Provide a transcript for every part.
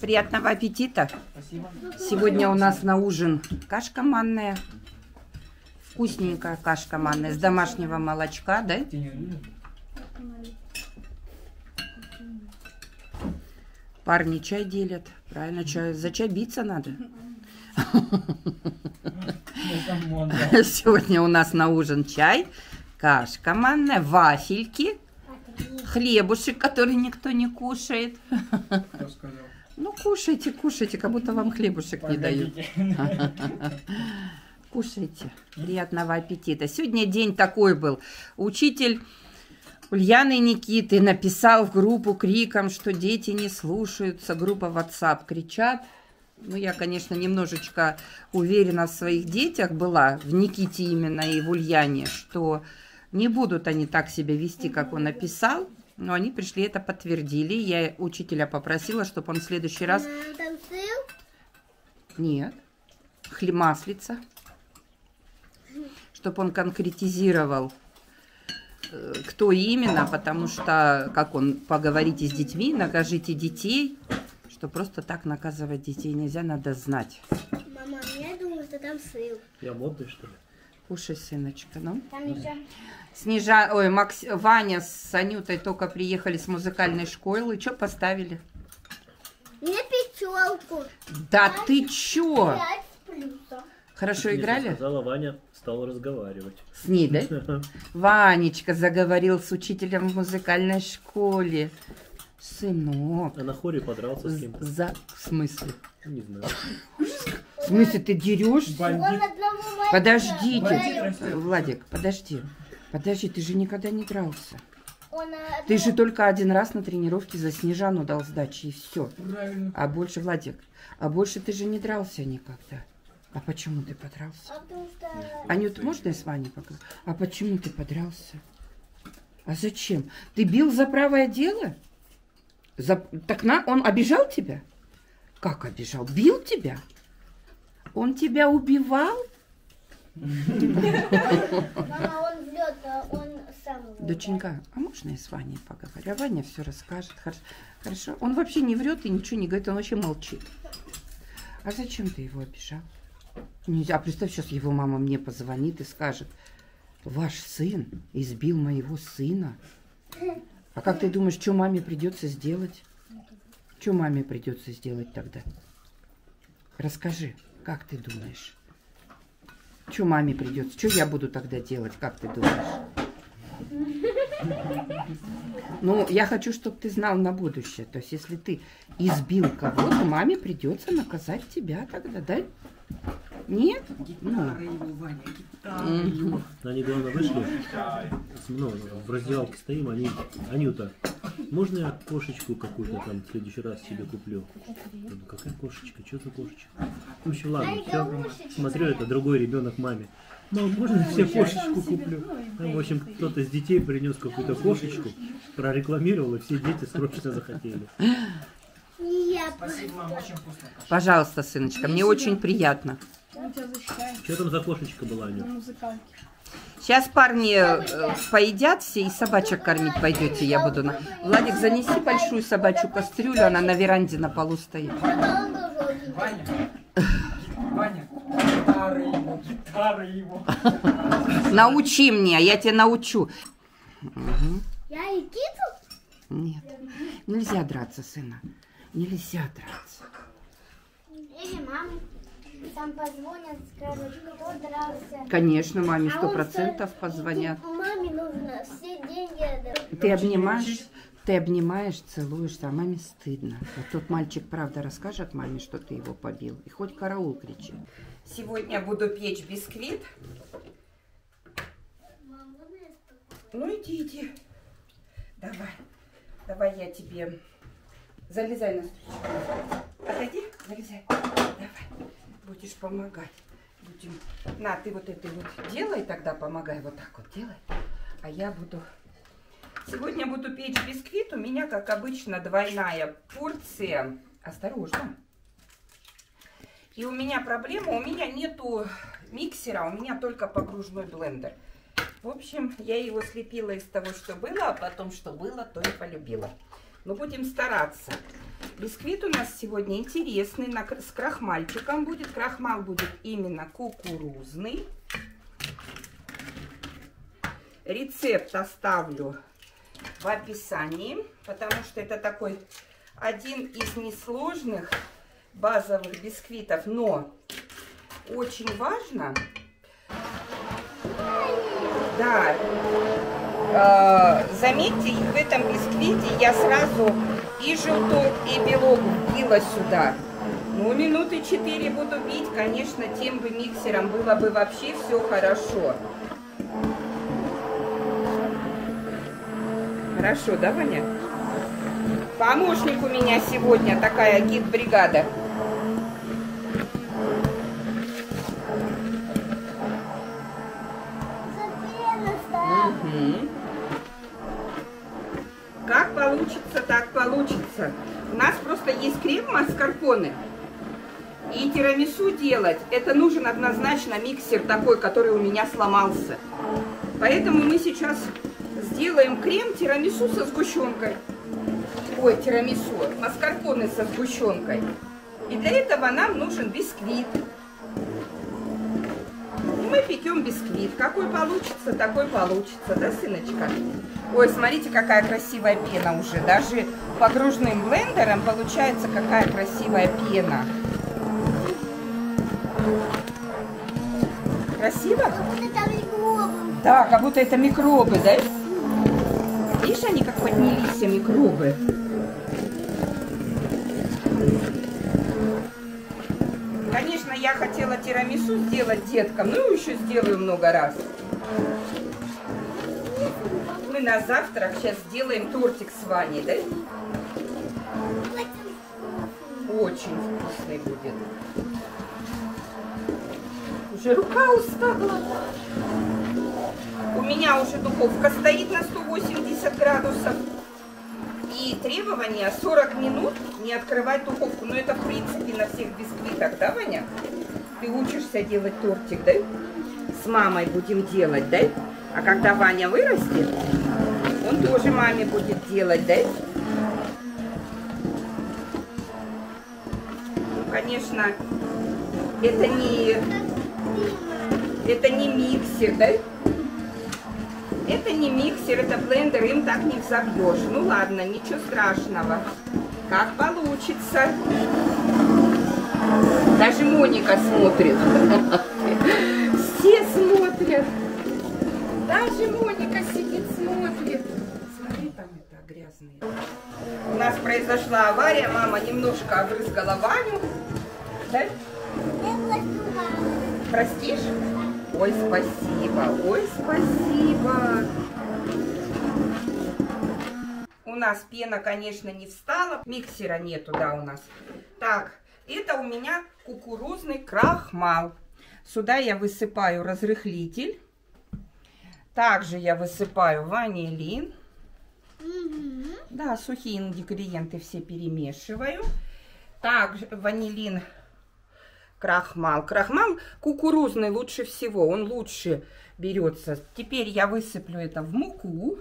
Приятного аппетита. Спасибо. Сегодня у нас на ужин кашка манная. Вкусненькая кашка манная с домашнего молочка, да? Парни чай делят. Правильно, чай. За чай биться надо. Сегодня у нас на ужин чай, кашка манная, вафельки, хлебушек, который никто не кушает. Ну, кушайте, кушайте, как будто вам хлебушек не дают. Кушайте. Приятного аппетита. Сегодня день такой был. Учитель Ульяны и Никиты написал в группу криком, что дети не слушаются. Группа WhatsApp кричат. Ну, я, конечно, немножечко уверена в своих детях была, в Никите именно и в Ульяне, что не будут они так себя вести, как он написал. Но они пришли, это подтвердили. Я учителя попросила, чтобы он в следующий раз... Нет. Маслица. Чтобы он конкретизировал, кто именно, потому что, как он, поговорите с детьми, накажите детей, что просто так наказывать детей нельзя, надо знать. Мама, я думаю, что там сыр. Я модный, что ли? Кушай, сыночка, ну. Там еще... Ваня с Анютой только приехали с музыкальной школы. Что поставили? Мне пятерку. Да ты чё? 5 с плюсом. Хорошо играли? Сказала, Ваня стал разговаривать. С ней, да? Ванечка заговорил с учителем в музыкальной школе. Сынок. А на хоре подрался с кем-то. В смысле? Не знаю. В смысле, ты дерешься? Он одному Подождите. Владик, подожди. Подожди, ты же никогда не дрался. Ты же только один раз на тренировке за Снежану дал сдачи, и все. Правильно. А больше, Владик, а больше ты же не дрался никогда. А почему ты подрался? Потому что... Анют, можно я с Ваней поговорю? А почему ты подрался? А зачем? Ты бил за правое дело? Он обижал тебя? Как обижал? Бил тебя? Он тебя убивал? Мама, он врет, а он сам его... Доченька, а можно я с Ваней поговорю? А Ваня все расскажет. Хорошо? Он вообще не врет и ничего не говорит, он вообще молчит. А зачем ты его обижал? Нельзя. А представь, сейчас его мама мне позвонит и скажет: ваш сын избил моего сына. А как ты думаешь, что маме придется сделать? Что маме придется сделать тогда? Расскажи, как ты думаешь? Что маме придется? Что я буду тогда делать, как ты думаешь? Ну, я хочу, чтобы ты знал на будущее. То есть, если ты избил кого-то, маме придется наказать тебя тогда, да? Нет? Гитара его, Ваня, гитара его. Они, главное, вышли. Ну, в раздевалке стоим, Анюта, можно я кошечку какую-то там в следующий раз себе куплю? Я говорю, какая кошечка? Что за кошечка? В общем, ладно, все. Смотрю, это другой ребенок маме. Мам, можно я себе кошечку куплю? Там, в общем, кто-то из детей принес какую-то кошечку, прорекламировал, и все дети срочно захотели. Спасибо, мам, очень вкусно. Пожалуйста, сыночка, мне очень приятно. Что там за кошечка была, Анют? Сейчас парни поедят все и собачек кормить пойдете, я буду на... Владик, занеси большую собачью кастрюлю, она на веранде на полу стоит. Ваня, гитара его. Научи меня, я тебя научу. Я и Киту? Нет, нельзя драться, сына. Нельзя драться. Или маме. Там позвонят, скажут, кто дрался. Конечно, маме А он 100% позвонят. Маме нужно все деньги отдать. Ты обнимаешь, целуешься, а маме стыдно. Вот тот мальчик правда расскажет маме, что ты его побил. И хоть караул кричи. Сегодня буду печь бисквит. Ну иди. Давай я тебе... Залезай на стульчик. Отойди, залезай. Давай. Будешь помогать. На, ты вот это вот делай тогда, помогай. Вот так вот делай. А я буду... Сегодня буду печь бисквит. У меня, как обычно, двойная порция. Осторожно. И у меня проблема, у меня нету миксера, у меня только погружной блендер. В общем, я его слепила из того, что было, а потом, что было, то и полюбила. Но будем стараться. Бисквит у нас сегодня интересный, с крахмальчиком будет. Крахмал будет именно кукурузный. Рецепт оставлю в описании, потому что это такой один из несложных базовых бисквитов, но очень важно, да, заметьте, в этом бисквите я сразу и желток, и белок вбила сюда. Ну, минуты 4 буду бить, конечно, тем бы миксером было бы вообще все хорошо. Хорошо, да, Ваня? Помощник у меня сегодня такая гид-бригада. Угу. Как получится, так получится. У нас просто есть крем маскарпоне. И тирамису делать, это нужен однозначно миксер такой, который у меня сломался. Поэтому мы сейчас сделаем крем тирамису со сгущенкой. Ой, тирамису, маскарпоне со сгущенкой. И для этого нам нужен бисквит. И мы пекем бисквит. Какой получится, такой получится, да, сыночка? Ой, смотрите, какая красивая пена уже. Даже погруженным блендером получается какая красивая пена. Красиво? Как будто там микробы. Да, как будто это микробы, да? Видишь, они как поднялись, все микробы. Конечно, я хотела тирамису сделать деткам, ну еще сделаю много раз. Мы на завтрак сейчас сделаем тортик с Ваней, да? Очень вкусный будет. Уже рука устала. У меня уже духовка стоит на 180 градусов. И требование 40 минут не открывать духовку. Но это в принципе на всех бисквитах, да, Ваня? Ты учишься делать тортик, да? С мамой будем делать, да? А когда Ваня вырастет, он тоже маме будет делать, да? Ну, конечно, это не миксер, да? Это не миксер, это блендер, им так не взобьешь. Ну ладно, ничего страшного. Как получится. Даже Моника смотрит. Все смотрят. Даже Моника сидит, смотрит. Смотри, там это грязные. У нас произошла авария, мама немножко обрызгала Ваню. Да? Простишь? Ой, спасибо, ой, спасибо. У нас пена, конечно, не встала. Миксера нету, да, у нас. Так, это у меня кукурузный крахмал. Сюда я высыпаю разрыхлитель. Также я высыпаю ванилин. Да, сухие ингредиенты все перемешиваю. Также ванилин, крахмал. Крахмал кукурузный лучше всего, он лучше берется. Теперь я высыплю это в муку.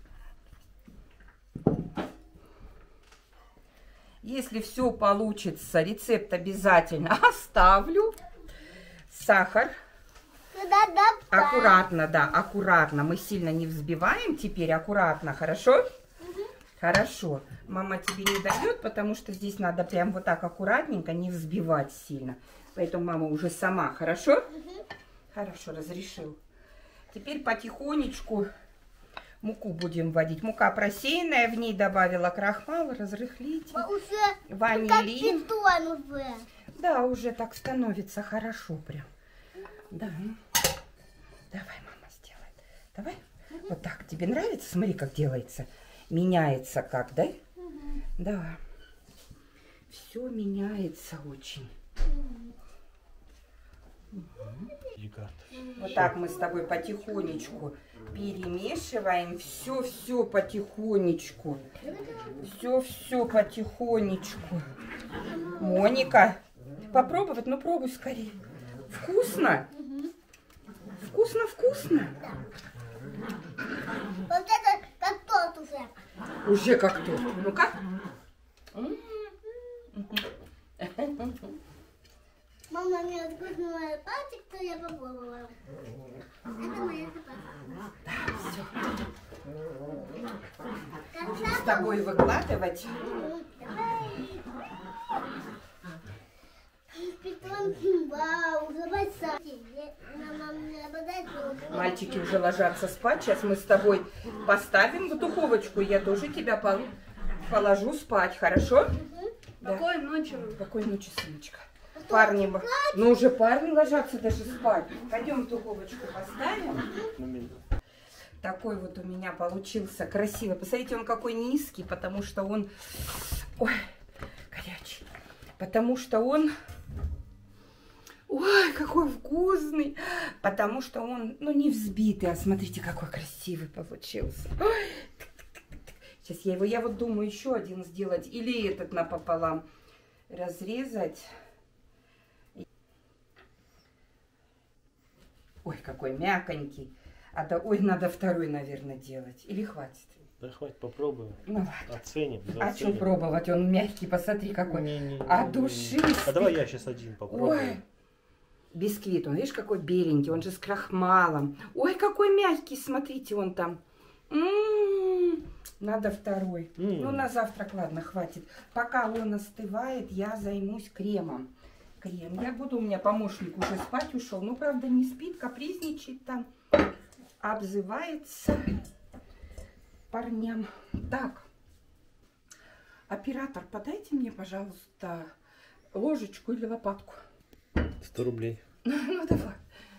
Если все получится, рецепт обязательно оставлю. Сахар. Аккуратно, да, аккуратно. Мы сильно не взбиваем теперь, аккуратно, хорошо? Хорошо. Мама тебе не дает, потому что здесь надо прям вот так аккуратненько, не взбивать сильно. Поэтому мама уже сама, хорошо? Хорошо, разрешил. Теперь потихонечку муку будем вводить. Мука просеянная, в ней добавила крахмал, разрыхлитель, ванилин. Да, уже так становится хорошо прям. Да. Давай, мама сделает. Давай. Вот так. Тебе нравится? Смотри, как делается. Меняется как, да? Да. Все меняется очень. Вот так мы с тобой потихонечку перемешиваем. Все потихонечку. Все потихонечку. Моника, попробовать? Ну, пробуй скорее. Вкусно? Вкусно? Вот это как торт уже. Уже как торт. Ну-ка. можно мой пальчик, то я попробовала. Это моя Будем с тобой выкладывать. Давай. Питон, вау, давай сам. Мальчики уже ложатся спать. Сейчас мы с тобой поставим в духовочку. Я тоже тебя положу спать, хорошо? Да. Какой ночью? Какой ночи, сыночка? Парни, ну уже парни ложатся даже спать. Пойдем в духовочку поставим. Такой вот у меня получился красивый. Посмотрите, он какой низкий, потому что он... Ой, горячий. Потому что он... Ой, какой вкусный. Потому что он, ну, не взбитый. А смотрите, какой красивый получился. Ой. Сейчас я вот думаю еще один сделать. Или этот напополам разрезать. Ой, какой мяконький. Ой, надо второй, наверное, делать. Или хватит? Да хватит, попробуем. Ну ладно. Оценим. А что пробовать? Он мягкий, посмотри какой. А душистый. А давай я сейчас один попробую. Ой, бисквит, он, видишь, какой беленький, он же с крахмалом. Ой, какой мягкий, смотрите, он там. Надо второй. Ну, на завтрак, ладно, хватит. Пока он остывает, я займусь кремом. Крем. Я буду, у меня помощник уже спать ушел. Ну, правда, не спит, капризничает там. Обзывается парням. Так, оператор, подайте мне, пожалуйста, ложечку или лопатку. 100 рублей. Ну, давай.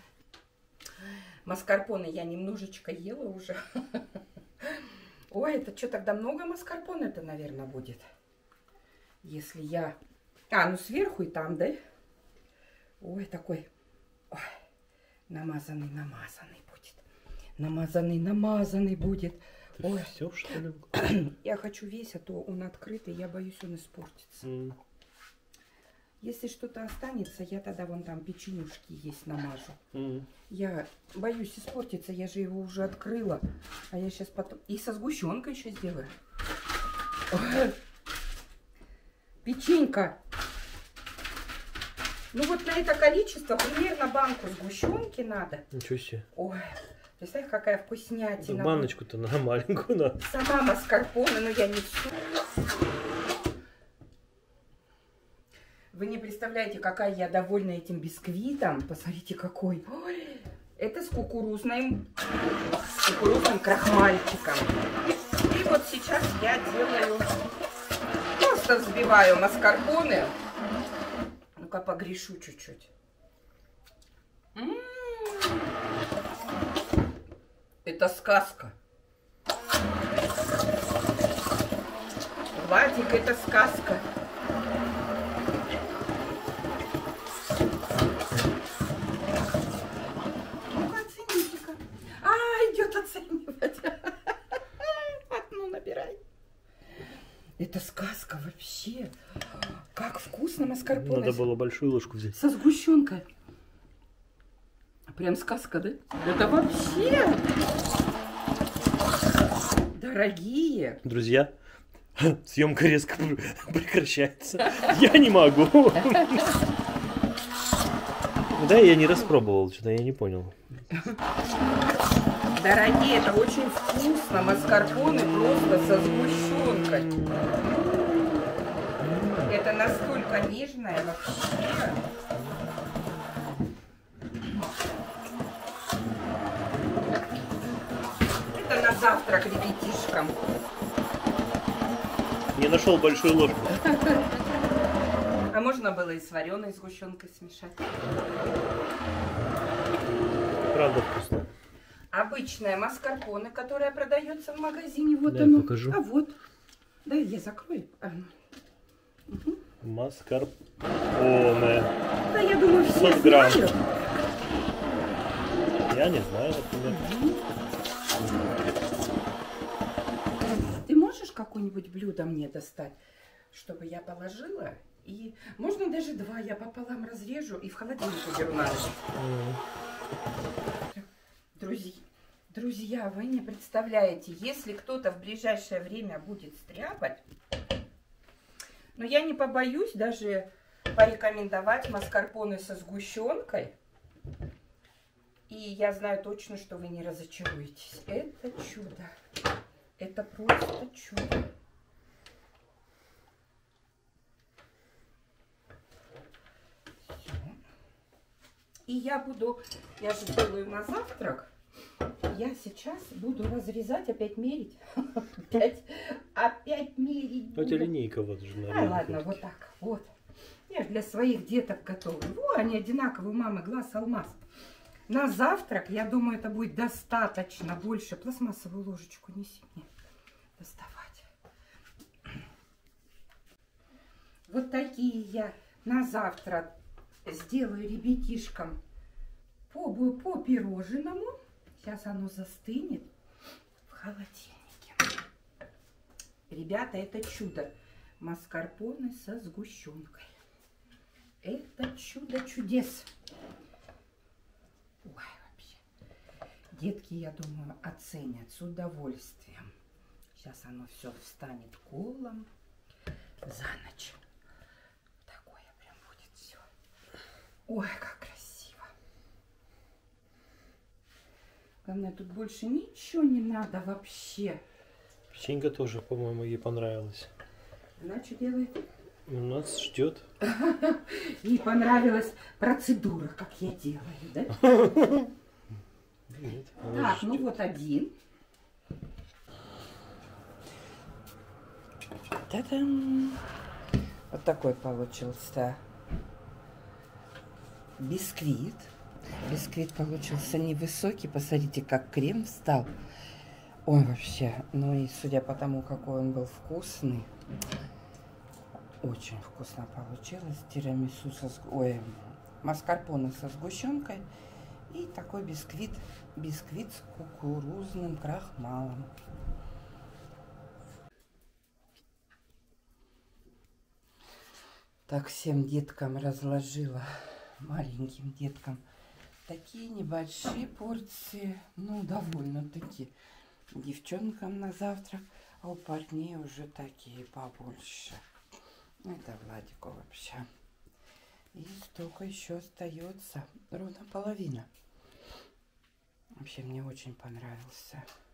Маскарпоне я немножечко ела уже. Ой, это что, тогда много маскарпоне-то, наверное, будет? Если я... А, ну сверху и там, да? Ой, такой... Ой, намазанный будет. Намазанный будет. Ой. Все, что ли? Я хочу весь, а то он открытый, я боюсь, он испортится. Если что-то останется, я тогда вон там печенюшки есть намажу. Я боюсь испортиться, я же его уже открыла. А я сейчас потом... И со сгущенкой еще сделаю. Печенька. Ну вот на это количество примерно банку сгущенки надо. Ничего себе. Ой, представь, какая вкуснятина. Баночку-то на маленькую надо. Сама маскарпоне, но я не всю. Вы не представляете, какая я довольна этим бисквитом. Посмотрите, какой. Ой, это с кукурузным крахмальчиком. И вот сейчас я делаю... Просто взбиваю маскарпоне. Ну-ка, погрешу чуть-чуть. Это сказка. Владик, это сказка. Ну-ка, оцените-ка. Идет оценивать. Одну набирай. Это сказка вообще. Как вкусно маскарпоне. Надо было большую ложку взять. Со сгущенкой. Прям сказка, да? Это вообще. Дорогие. Друзья, съемка резко прекращается. Я не могу. Да, я не распробовал, что-то я не понял. Дорогие, это очень вкусно. Маскарпоне просто со сгущенкой. Это настолько нежное вообще. Это на завтрак ребятишкам. Не нашел большую ложку. А можно было и с вареной сгущенкой смешать. Правда вкусно. Обычная маскарпоне, которая продается в магазине. Вот Да, оно. покажу. А вот. Да, я закрою. Угу. Маскарпоне. Да, я думаю, все 500 грамм. знают. Я не знаю, например. Ты можешь какое-нибудь блюдо мне достать, чтобы я положила? И можно даже два, я пополам разрежу и в холодильник уберу на ночь. Друзья, вы не представляете, если кто-то в ближайшее время будет стряпать, но я не побоюсь даже порекомендовать маскарпоне со сгущенкой. И я знаю точно, что вы не разочаруетесь. Это чудо. Это просто чудо. Всё. И я же делаю на завтрак. Я сейчас буду разрезать, опять мерить. Опять мерить. У тебя линейка вот уже на А, ладно, вот так, вот. Я же для своих деток готовлю. Во, они одинаковые, у мамы глаз алмаз. На завтрак, я думаю, это будет достаточно больше. Пластмассовую ложечку неси мне доставать. Вот такие я на завтрак сделаю ребятишкам по пирожному. Сейчас оно застынет в холодильнике. Ребята, это чудо. Маскарпоне со сгущенкой. Это чудо чудес. Ой, вообще. Детки, я думаю, оценят с удовольствием. Сейчас оно все встанет колом за ночь. Такое прям будет все. Ой, как красиво. Главное, тут больше ничего не надо вообще. Печенька тоже, по-моему, ей понравилась. Она что делает? Нас ждет. Ей понравилась процедура, как я делаю, да? Нет, Так, ну вот один. Та-дам! Вот такой получился бисквит. Бисквит получился невысокий. Посмотрите, как крем встал. Ой, вообще. Ну и судя по тому, какой он был вкусный, очень вкусно получилось. Тирамису маскарпоне со сгущенкой. И такой бисквит с кукурузным крахмалом. Так, всем деткам разложила, маленьким деткам, такие небольшие порции, ну, довольно-таки, девчонкам на завтрак, а у парней уже такие побольше. Это Владику вообще. И столько еще остается, ровно половина. Вообще, мне очень понравился.